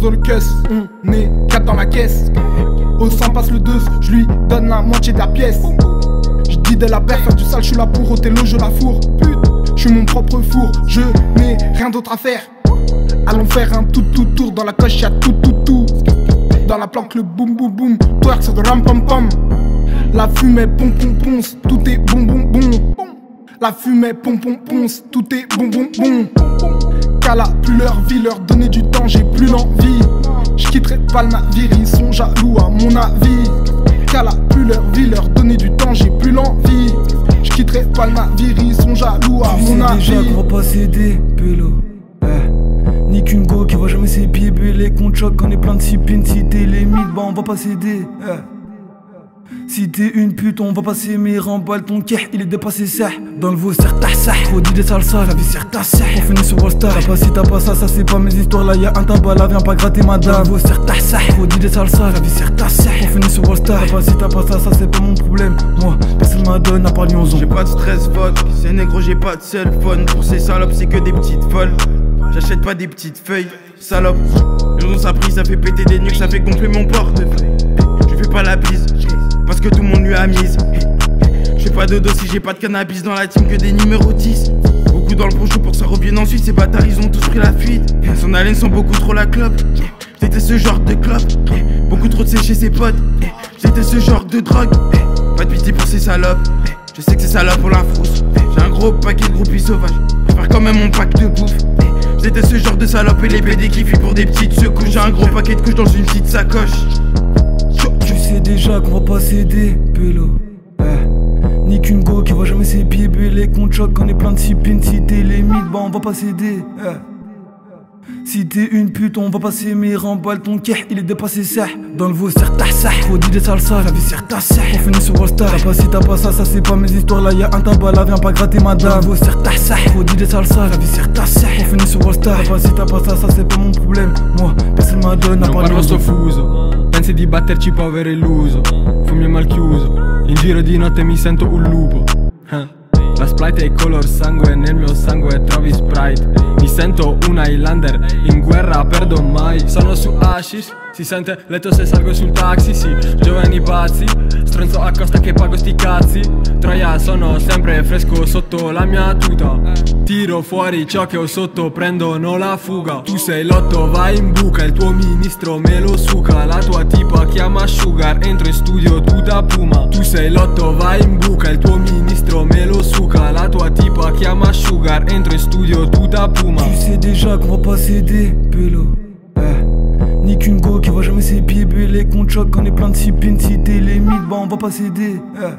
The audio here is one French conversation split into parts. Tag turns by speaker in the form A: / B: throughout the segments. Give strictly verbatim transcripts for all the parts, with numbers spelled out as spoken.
A: dans le caisse. On est quatre dans la caisse. Au sang passe le deux, je lui donne la moitié de la pièce. Je dis de la paire, faire du sale, je suis là pour ôter l'eau, je la fourre. Je suis mon propre four, je n'ai rien d'autre à faire. Allons faire un tout tout tour, dans la coche y'a tout tout tout. Dans la planque le boum boum boum, twerk sur de ram pam pam. La fumée pom pom ponce, tout est bon bon bon. La fumée pom pom ponce, tout est bon bon bon. Qu'Allah plus leur vie, leur donner du temps, j'ai plus l'envie. Je quitterai pas le navire, ils sont jaloux à mon avis. Qu'Allah plus leur vie, leur donner du temps, j'ai plus l'envie. Je quitterai pas le navire, ils sont jaloux à
B: tu
A: mon avis.
B: Tu sais déjà qu'on va pas céder, pélo. Eh. Ni qu'une go qui va jamais ses pieds belés, qu'on choque, on est plein de sipines. Si t'es les mythes, bah on va pas céder. Eh. Si t'es une pute, on va pas s'aimer, remballe ton keh, il est dépassé ça. Dans le veau, serre ta ça. Trop dit des salsa, la vie serre ta ça. On finit sur Wallstar, t'as pas si t'as pas ça, ça c'est pas mes histoires. Là y'a un tabac, là viens pas gratter madame. Dans le veau, serre ta ça. Trop dit des salsa, la vie serre ta ça. On finit sur Wallstar, t'as pas si t'as pas ça, ça c'est pas mon problème. Moi, personne m'a donné à part Lyonzon.
C: J'ai pas de stress, fuck, c'est négro, j'ai pas de cell phone. Pour ces salopes, c'est que des petites folles. J'achète pas des petites feuilles, salope. Le nom ça pris, ça fait péter des nuques, ça fait gonfler mon portefeuille. Je fais pas la bise, parce que tout le monde lui a mise. Je fais pas de dos si j'ai pas de cannabis dans la team, que des numéros dix. Beaucoup dans le prochain pour que ça revienne ensuite. Ces bâtards ils ont tous pris la fuite. Son haleine sent beaucoup trop la clope. J'étais ce genre de clope. Beaucoup trop de sécher ses potes. J'étais ce genre de drogue. Pas de pitié pour ces salopes. Je sais que c'est salopes pour la frousse. J'ai un gros paquet de groupies sauvages. Je préfère quand même mon pack de bouffe. J'étais ce genre de salope et les B D qui fuient pour des petites secouches. J'ai un gros paquet de couches dans une petite sacoche.
B: Tu sais déjà qu'on va pas céder, pélo. Eh. Ni qu'une go qui va jamais ses pieds belés, qu'on choque, on est plein de sipines. Si t'es les mythes, bah on va pas céder. Eh. Si t'es une pute, on va pas s'aimer, remballe ton keh, il est dépassé ça. Dans le veau, serre ta ça. Trop dit des salsa, la vie serre ta ça. On finit sur Wallstar, t'as pas si t'as pas ça, ça c'est pas mes histoires. Là y'a un tabac, là viens pas gratter madame. Dans le veau, serre ta ça. Trop dit des salsa, la vie serre ta ça. On finit sur Wallstar, t'as pas si t'as pas ça, ça c'est pas mon problème. Moi, personne m'a donné à part
D: Non parlo sto fuso, pensi di batterci può avere illuso. Fumi mal chiuso, in giro di notte mi sento un lupo. eh. La Sprite è color sangue, nel mio sangue trovi Sprite. Mi sento un Highlander, in guerra perdo mai. Sono su hashish, si sente letto se salgo sul taxi, sì. Giovani pazzi, stronzo a costa che pago sti cazzi. Troia sono sempre fresco sotto la mia tuta. Tiro fuori ciò che ho sotto, prendono la fuga. Tu sei lotto, vai in buca, il tuo ministro me lo suca. La tua tipa chiama Sugar, entro in studio tuta puma. Tu sei lotto, vai in buca, il tuo ministro me lo suca. La tua tipa chiama Sugar, entro in studio tuta puma.
B: Tu sais déjà qu'on va pas céder, pélo. Eh. Ni qu'une go qui va jamais ses pieds belés, qu'on choque, on est plein de sipines. Si t'es les mythes, bah on va pas céder. Eh.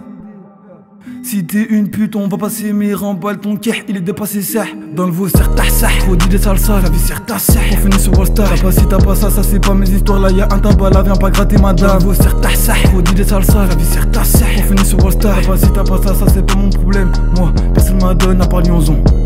B: Si t'es une pute, on va pas s'aimer, remballe ton keh, il est dépassé ça. Dans le veau, serre ta ça. Trop dit des salsa, la vie serre ta ça. On finit sur Wallstar, t'as pas si t'as pas ça, ça c'est pas mes histoires. Là y'a un tabac, là viens pas gratter madame. Dans le veau, serre ta ça. Trop dit des salsa, la vie serre ta ça. On finit sur Wallstar, t'as pas si t'as pas ça, ça c'est pas mon problème. Moi, personne m'a donné à part Lyonzon.